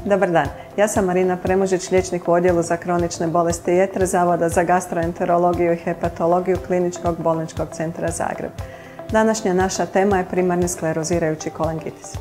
Dobar dan, ja sam Marina Premužić, liječnik u odjelu za kronične bolesti jetre Zavoda za gastroenterologiju i hepatologiju Kliničkog bolničkog centra Zagreb. Današnja naša tema je primarni sklerozirajući kolangitis.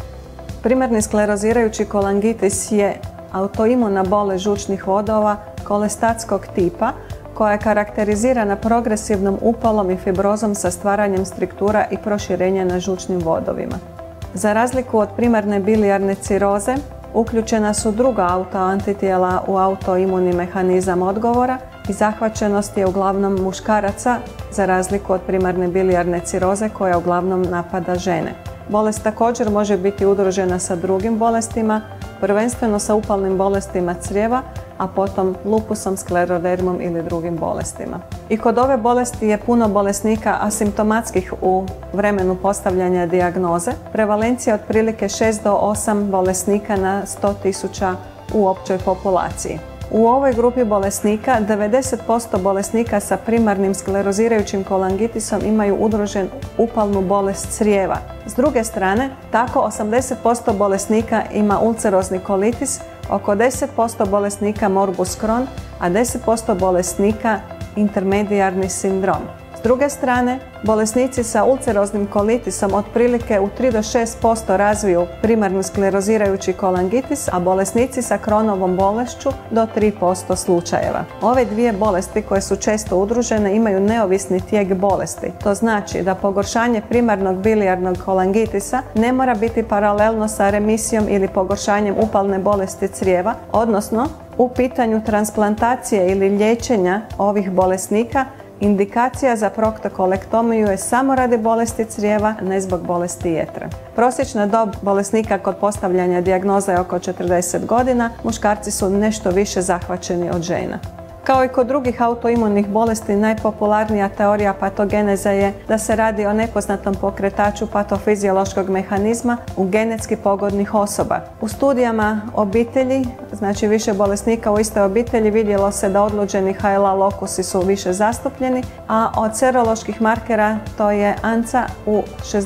Primarni sklerozirajući kolangitis je autoimuna bolest žučnih vodova kolestatskog tipa koja je karakterizirana progresivnom upalom i fibrozom sa stvaranjem struktura i proširenja na žučnim vodovima. Za razliku od primarne bilijarne ciroze, uključena su druga autoantitijela u autoimunni mehanizam odgovora i zahvaćenost je uglavnom muškaraca za razliku od primarne bilijarne ciroze koja uglavnom napada žene. Bolest također može biti udružena sa drugim bolestima, prvenstveno sa upalnim bolestima crijeva, a potom lupusom, sklerodermom ili drugim bolestima. I kod ove bolesti je puno bolesnika asimptomatskih u vremenu postavljanja dijagnoze. Prevalencija je otprilike 6 do 8 bolesnika na 100.000 u općoj populaciji. U ovoj grupi bolesnika 90% bolesnika sa primarnim sklerozirajućim kolangitisom imaju udružen upalnu bolest crijeva. S druge strane, tako 80% bolesnika ima ulcerozni kolitis, oko 10% bolesnika morbus Crohn, a 10% bolesnika intermedijarni sindrom. S druge strane, bolesnici sa ulceroznim kolitisom otprilike u 3 do 6% razviju primarni sklerozirajući kolangitis, a bolesnici sa Crohnovom bolešću do 3% slučajeva. Ove dvije bolesti koje su često udružene imaju neovisni tijek bolesti. To znači da pogoršanje primarnog bilijarnog kolangitisa ne mora biti paralelno sa remisijom ili pogoršanjem upalne bolesti crijeva, odnosno u pitanju transplantacije ili liječenja ovih bolesnika indikacija za proktokolektomiju je samo radi bolesti crijeva, ne zbog bolesti jetre. Prosječna dob bolesnika kod postavljanja dijagnoza je oko 40 godina, muškarci su nešto više zahvaćeni od žena. Kao i kod drugih autoimunnih bolesti, najpopularnija teorija patogeneze je da se radi o nepoznatom pokretaču patofiziološkog mehanizma u genetski pogodnih osoba. U studijama obitelji, znači više bolesnika u istoj obitelji, vidjelo se da odluđeni HLA lokusi su više zastupljeni, a od seroloških markera to je ANCA u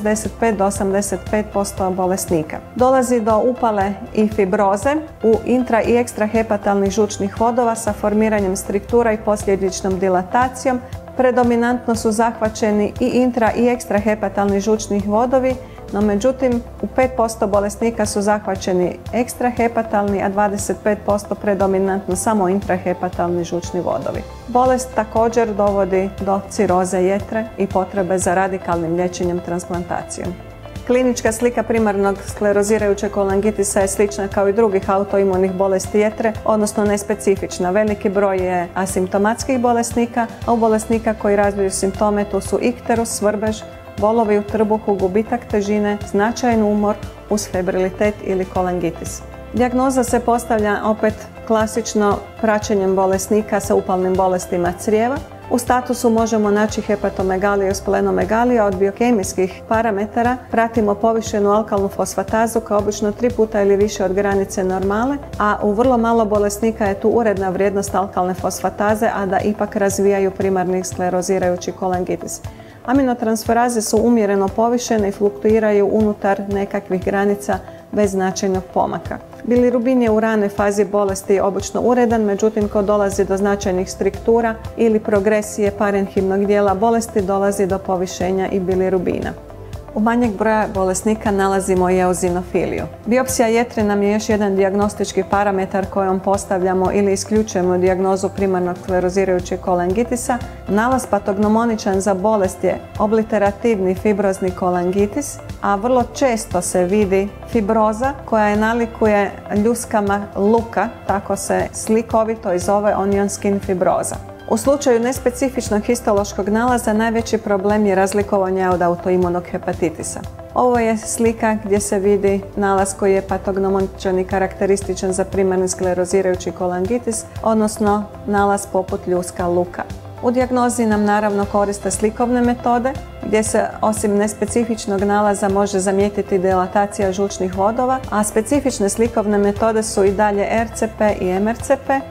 65 do 85% bolesnika. Dolazi do upale i fibroze u intra i ekstrahepatalnih žučnih vodova sa formiranjem struktura i posljedičnom dilatacijom. Predominantno su zahvaćeni i intra i ekstrahepatalni žučni vodovi, no međutim u 5% bolesnika su zahvaćeni ekstrahepatalni, a 25% predominantno samo intrahepatalni žučni vodovi. Bolest također dovodi do ciroze jetre i potrebe za radikalnim liječenjem transplantacijom. Klinička slika primarnog sklerozirajućeg kolangitisa je slična kao i drugih autoimunih bolesti jetre, odnosno nespecifična. Veliki broj je asimptomatskih bolesnika, a u bolesnika koji razviju simptome tu su ikterus, svrbež, bolovi u trbuhu, gubitak težine, značajan umor uz febrilitet ili kolangitis. Dijagnoza se postavlja opet klasično praćenjem bolesnika sa upalnim bolestima crijeva. U statusu možemo naći hepatomegaliju i splenomegaliju, a od biokemijskih parametara pratimo povišenu alkalnu fosfatazu kao obično 3 puta ili više od granice normale, a u vrlo malo bolesnika je tu uredna vrijednost alkalne fosfataze, a da ipak razvijaju primarni sklerozirajući kolangitis. Aminotransferaze su umjereno povišene i fluktuiraju unutar nekakvih granica bez značajnog pomaka. Bilirubin je u ranoj fazi bolesti obično uredan, međutim kad dolazi do značajnih struktura ili progresije parenhimnog dijela bolesti dolazi do povišenja i bilirubina. U manjeg broja bolesnika nalazimo i eozinofiliju. Biopsija jetre nam je još jedan dijagnostički parametar kojom postavljamo ili isključujemo dijagnozu primarnog sklerozirajućeg kolangitisa. Nalaz patognomoničan za bolest je obliterativni fibrozni kolangitis, a vrlo često se vidi fibroza koja je nalikuje ljuskama luka, tako se slikovito i zove onion skin fibroza. U slučaju nespecifičnog histološkog nalaza najveći problem je razlikovanje od autoimunog hepatitisa. Ovo je slika gdje se vidi nalaz koji je patognomoničan i karakterističan za primarni sklerozirajući kolangitis, odnosno nalaz poput ljuska luka. U dijagnozi nam naravno koriste slikovne metode gdje se osim nespecifičnog nalaza može zamijetiti dilatacija žučnih vodova, a specifične slikovne metode su i dalje RCP i MRCP.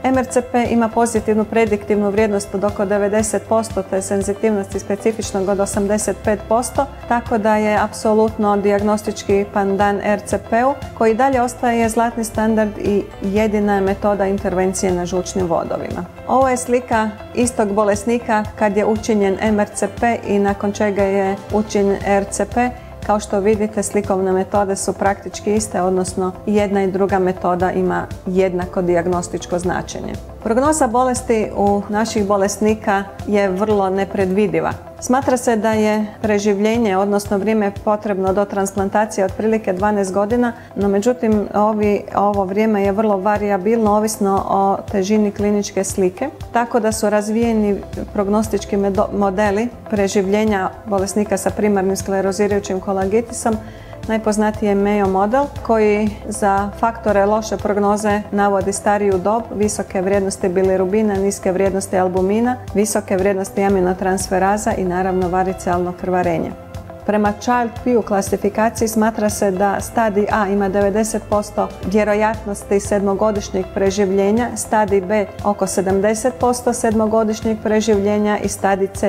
MRCP ima pozitivnu prediktivnu vrijednost od oko 90% te senzitivnosti specifičnog od 85%, tako da je apsolutno dijagnostički pandan RCP-u koji dalje ostaje zlatni standard i jedina je metoda intervencije na žučnim vodovima. Ovo je slika istog bolesnika kad je učinjen MRCP i nakon čega je učinjen RCP. Kao što vidite, slikovne metode su praktički iste, odnosno jedna i druga metoda ima jednako dijagnostičko značenje. Prognoza bolesti u naših bolesnika je vrlo nepredvidiva. Smatra se da je preživljenje, odnosno vrijeme potrebno do transplantacije otprilike 12 godina, no međutim ovo vrijeme je vrlo varijabilno ovisno o težini kliničke slike, tako da su razvijeni prognostički modeli preživljenja bolesnika sa primarnim sklerozirajućim kolangitisom. Najpoznatiji je Mayo model koji za faktore loše prognoze navodi stariju dob, visoke vrijednosti bilirubina, niske vrijednosti albumina, visoke vrijednosti aminotransferaza i naravno varicijalno krvarenje. Prema Child-Pugh klasifikaciji smatra se da stadij A ima 90% vjerojatnosti sedmogodišnjeg preživljenja, stadij B oko 70% sedmogodišnjeg preživljenja i stadij C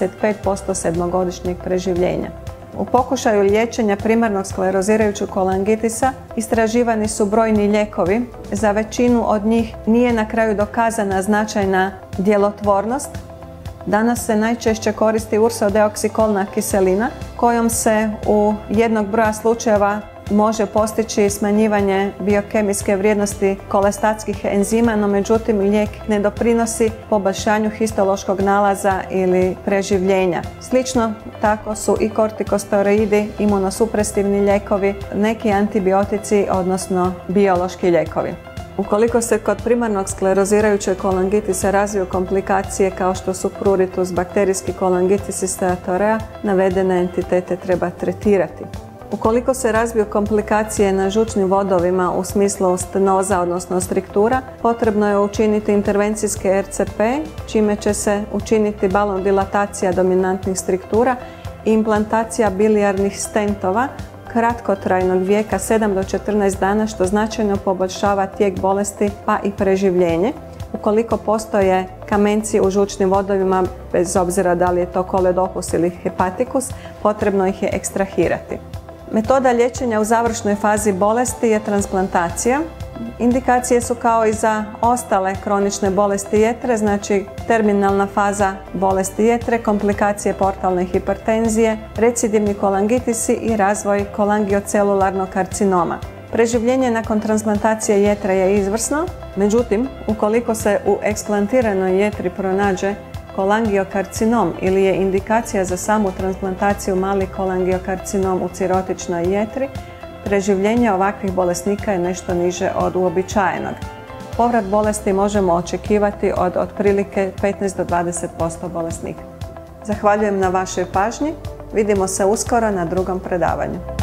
25% sedmogodišnjeg preživljenja. U pokušaju liječenja primarnog sklerozirajućeg kolangitisa istraživani su brojni lijekovi. Za većinu od njih nije na kraju dokazana značajna djelotvornost. Danas se najčešće koristi ursodeoksikolna kiselina kojom se u jednog broja slučajeva može postići smanjivanje biokemijske vrijednosti kolestatskih enzima, no međutim lijek ne doprinosi poboljšanju histološkog nalaza ili preživljenja. Slično tako su i kortikosteroidi, imunosupresivni lijekovi, neki antibiotici, odnosno biološki lijekovi. Ukoliko se kod primarnog sklerozirajućeg kolangitisa razviju komplikacije kao što su pruritus, bakterijski kolangitis i steatorea, navedene entitete treba tretirati. Ukoliko se razviju komplikacije na žučnim vodovima u smislu stenoza, odnosno striktura, potrebno je učiniti intervencijske RCP, čime će se učiniti balon dilatacija dominantnih struktura i implantacija bilijarnih stentova kratkotrajnog vijeka 7 do 14 dana, što značajno poboljšava tijek bolesti pa i preživljenje. Ukoliko postoje kamenci u žučnim vodovima, bez obzira da li je to koledopus ili hepatikus, potrebno ih je ekstrahirati. Metoda liječenja u završnoj fazi bolesti je transplantacija. Indikacije su kao i za ostale kronične bolesti jetre, znači terminalna faza bolesti jetre, komplikacije portalne hipertenzije, recidivni kolangitisi i razvoj kolangiocelularnog karcinoma. Preživljenje nakon transplantacije jetre je izvrsno, međutim, ukoliko se u eksplantiranoj jetri pronađe kolangiokarcinom ili je indikacija za samu transplantaciju mali kolangiokarcinom u cirotičnoj jetri, preživljenje ovakvih bolesnika je nešto niže od uobičajenog. Povrat bolesti možemo očekivati od otprilike 15 do 20% bolesnika. Zahvaljujem na vašoj pažnji. Vidimo se uskoro na drugom predavanju.